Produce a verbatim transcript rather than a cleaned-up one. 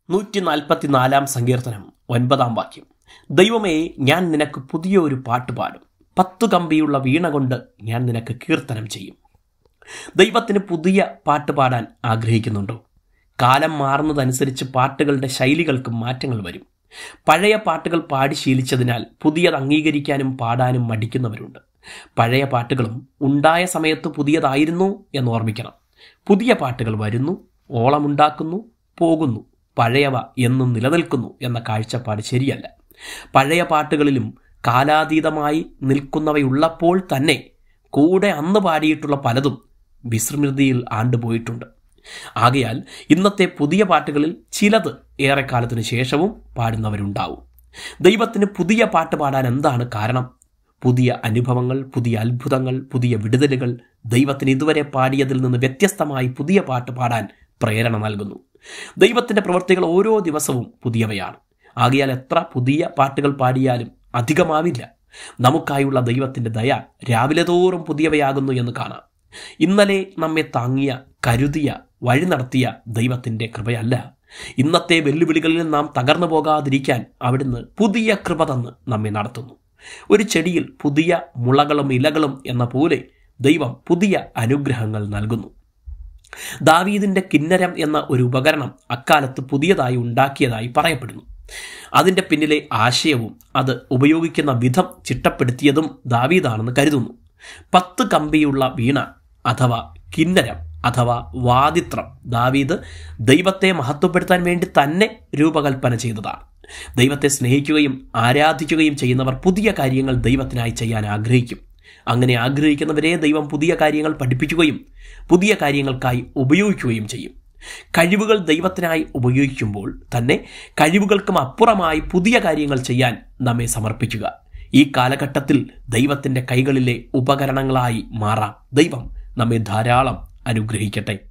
നൂറ്റി നാൽപ്പത്തി നാലാം സങ്കീർത്തനം ഒൻപതാം വാക്യം. ദൈവമേ, ഞാൻ നിനക്ക് പുതിയ ഒരു പാട്ട് പാടും, പത്തു കമ്പിയുള്ള വീണ കൊണ്ട് ഞാൻ നിനക്ക് കീർത്തനം ചെയ്യും. ദൈവത്തിന് പുതിയ പാട്ട് പാടാൻ ആഗ്രഹിക്കുന്നുണ്ടോ? കാലം മാറുന്നതനുസരിച്ച് പാട്ടുകളുടെ ശൈലികൾക്ക് മാറ്റങ്ങൾ വരും. പഴയ പാട്ടുകൾ പാടി ശീലിച്ചതിനാൽ പുതിയത് അംഗീകരിക്കാനും പാടാനും മടിക്കുന്നവരുണ്ട്. പഴയ പാട്ടുകളും ഉണ്ടായ സമയത്ത് പുതിയതായിരുന്നു എന്ന് ഓർമ്മിക്കണം. പുതിയ പാട്ടുകൾ വരുന്നു, ഓളമുണ്ടാക്കുന്നു, പോകുന്നു. പഴയവ എന്നും നിലനിൽക്കുന്നു എന്ന കാഴ്ചപ്പാട് ശരിയല്ല. പഴയ പാട്ടുകളിലും കാലാതീതമായി നിൽക്കുന്നവയുള്ളപ്പോൾ തന്നെ കൂടെ അന്ന് പാടിയിട്ടുള്ള പലതും വിസ്മൃതിയിൽ ആണ്ടുപോയിട്ടുണ്ട്. ആകയാൽ ഇന്നത്തെ പുതിയ പാട്ടുകളിൽ ചിലത് ഏറെക്കാലത്തിനു ശേഷവും പാടുന്നവരുണ്ടാവും. ദൈവത്തിന് പുതിയ പാട്ട് പാടാൻ എന്താണ് കാരണം? പുതിയ അനുഭവങ്ങൾ, പുതിയ അത്ഭുതങ്ങൾ, പുതിയ വിടുതലുകൾ ദൈവത്തിന് ഇതുവരെ പാടിയതിൽ നിന്ന് വ്യത്യസ്തമായി പുതിയ പാട്ട് പാടാൻ പ്രേരണ നൽകുന്നു. ദൈവത്തിൻ്റെ പ്രവൃത്തികൾ ഓരോ ദിവസവും പുതിയവയാണ്. ആകയാൽ എത്ര പുതിയ പാട്ടുകൾ പാടിയാലും അധികമാവില്ല. നമുക്കായുള്ള ദൈവത്തിൻ്റെ ദയ രാവിലെ തോറും പുതിയവയാകുന്നു എന്ന് കാണാം. ഇന്നലെ നമ്മെ താങ്ങിയ, കരുതിയ, വഴി നടത്തിയ ദൈവത്തിൻ്റെ കൃപയല്ല. ഇന്നത്തെ വെല്ലുവിളികളിൽ നാം തകർന്നു പോകാതിരിക്കാൻ അവിടുന്ന് പുതിയ കൃപ തന്ന് നമ്മെ നടത്തുന്നു. ഒരു ചെടിയിൽ പുതിയ മുളകളും ഇലകളും എന്ന പോലെ ദൈവം പുതിയ അനുഗ്രഹങ്ങൾ നൽകുന്നു. ദാവീദിന്റെ കിന്നരം എന്ന ഒരു ഉപകരണം അക്കാലത്ത് പുതിയതായി ഉണ്ടാക്കിയതായി പറയപ്പെടുന്നു. അതിൻ്റെ പിന്നിലെ ആശയവും അത് ഉപയോഗിക്കുന്ന വിധം ചിട്ടപ്പെടുത്തിയതും ദാവീദാണെന്ന് കരുതുന്നു. പത്ത് കമ്പിയുള്ള വീണ അഥവാ കിന്നരം അഥവാ വാദിത്രം ദാവീദ് ദൈവത്തെ മഹത്വപ്പെടുത്താൻ വേണ്ടി തന്നെ രൂപകൽപ്പന ചെയ്തതാണ്. ദൈവത്തെ സ്നേഹിക്കുകയും ആരാധിക്കുകയും ചെയ്യുന്നവർ പുതിയ കാര്യങ്ങൾ ദൈവത്തിനായി ചെയ്യാൻ ആഗ്രഹിക്കും. അങ്ങനെ ആഗ്രഹിക്കുന്നവരെ ദൈവം പുതിയ കാര്യങ്ങൾ പഠിപ്പിക്കുകയും പുതിയ കാര്യങ്ങൾക്കായി ഉപയോഗിക്കുകയും ചെയ്യും. കഴിവുകൾ ദൈവത്തിനായി ഉപയോഗിക്കുമ്പോൾ തന്നെ കഴിവുകൾക്കും അപ്പുറമായി പുതിയ കാര്യങ്ങൾ ചെയ്യാൻ നമ്മെ സമർപ്പിക്കുക. ഈ കാലഘട്ടത്തിൽ ദൈവത്തിൻ്റെ കൈകളിലെ ഉപകരണങ്ങളായി മാറാം. ദൈവം നമ്മെ ധാരാളം അനുഗ്രഹിക്കട്ടെ.